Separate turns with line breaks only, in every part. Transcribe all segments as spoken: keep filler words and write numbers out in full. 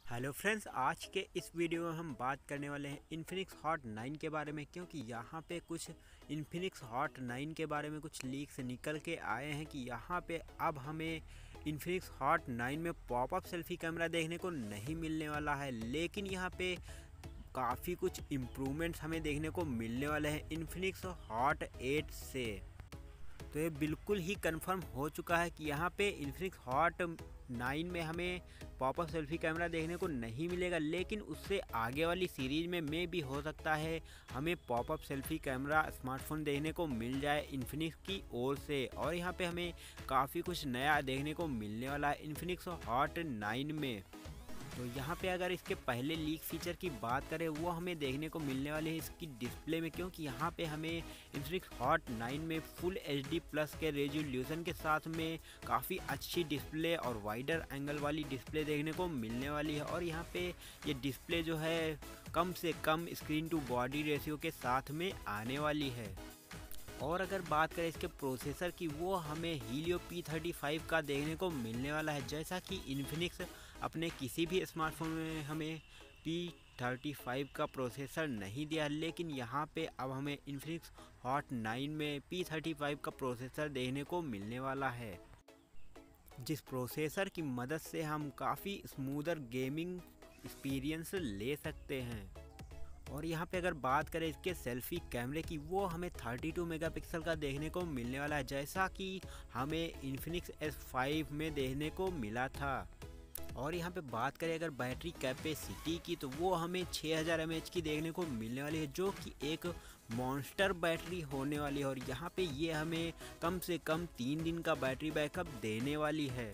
Hello friends, आज के इस वीडियो में हम बात करने वाले हैं इन्फिनिक्स हॉट नाइन के बारे में, क्योंकि यहाँ पे कुछ इन्फिनिक्स हॉट नाइन के बारे में कुछ लीक्स निकल के आए हैं कि यहाँ पे अब हमें इन्फिनिक्स हॉट नाइन में पॉपअप सेल्फी कैमरा देखने को नहीं मिलने वाला है, लेकिन यहाँ पे काफ़ी कुछ इम्प्रूवमेंट्स हमें देखने को मिलने वाले हैं इन्फिनिक्स हॉट एट से। तो ये बिल्कुल ही कंफर्म हो चुका है कि यहाँ पे इन्फिनिक्स हॉट नाइन में हमें पॉपअप सेल्फी कैमरा देखने को नहीं मिलेगा, लेकिन उससे आगे वाली सीरीज़ में मे भी हो सकता है हमें पॉपअप सेल्फी कैमरा स्मार्टफोन देखने को मिल जाए इन्फिनिक्स की ओर से। और यहाँ पे हमें काफ़ी कुछ नया देखने को मिलने वाला है इन्फिनिक्स हॉट नाइन में। तो यहाँ पे अगर इसके पहले लीक फीचर की बात करें, वो हमें देखने को मिलने वाले हैं इसकी डिस्प्ले में, क्योंकि यहाँ पे हमें इन्फिनिक्स हॉट नाइन में फुल एच डी प्लस के रेजोल्यूशन के साथ में काफ़ी अच्छी डिस्प्ले और वाइडर एंगल वाली डिस्प्ले देखने को मिलने वाली है। और यहाँ पे ये डिस्प्ले जो है कम से कम स्क्रीन टू बॉडी रेशियो के साथ में आने वाली है। और अगर बात करें इसके प्रोसेसर की, वो हमें हीलियो पी थर्टी फाइव का देखने को मिलने वाला है। जैसा कि इन्फिनिक्स अपने किसी भी स्मार्टफोन में हमें पी थर्टी फाइव का प्रोसेसर नहीं दिया, लेकिन यहाँ पे अब हमें इन्फिनिक्स हॉट नाइन में पी थर्टी फाइव का प्रोसेसर देखने को मिलने वाला है, जिस प्रोसेसर की मदद से हम काफ़ी स्मूदर गेमिंग एक्सपीरियंस ले सकते हैं। और यहाँ पे अगर बात करें इसके सेल्फी कैमरे की, वो हमें थर्टी टू मेगापिक्सल का देखने को मिलने वाला है, जैसा कि हमें इन्फिनिक्स एस फाइव में देखने को मिला था। और यहाँ पे बात करें अगर बैटरी कैपेसिटी की, तो वो हमें छः हज़ार एम एच की देखने को मिलने वाली है, जो कि एक मॉन्स्टर बैटरी होने वाली है। और यहाँ पे ये हमें कम से कम तीन दिन का बैटरी बैकअप देने वाली है।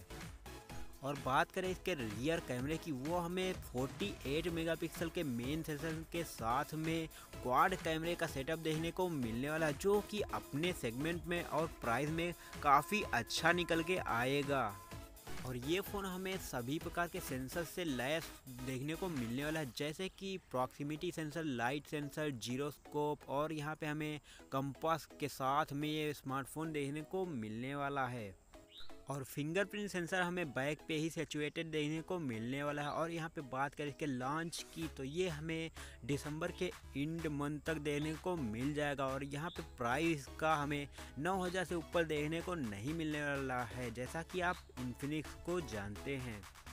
और बात करें इसके रियर कैमरे की, वो हमें अड़तालीस मेगापिक्सल के मेन सेंसर के साथ में क्वाड कैमरे का सेटअप देखने को मिलने वाला है, जो कि अपने सेगमेंट में और प्राइस में काफ़ी अच्छा निकल के आएगा। और ये फ़ोन हमें सभी प्रकार के सेंसर से लैस देखने को मिलने वाला है, जैसे कि proximity sensor, light sensor, gyroscope, और यहाँ पे हमें कंपास के साथ में ये स्मार्टफोन देखने को मिलने वाला है। और फिंगरप्रिंट सेंसर हमें बैक पे ही सिचुएटेड देखने को मिलने वाला है। और यहाँ पे बात करें इसके लॉन्च की, तो ये हमें दिसंबर के एंड मंथ तक देखने को मिल जाएगा। और यहाँ पे प्राइस का हमें नौ हज़ार से ऊपर देखने को नहीं मिलने वाला है, जैसा कि आप इन्फिनिक्स को जानते हैं।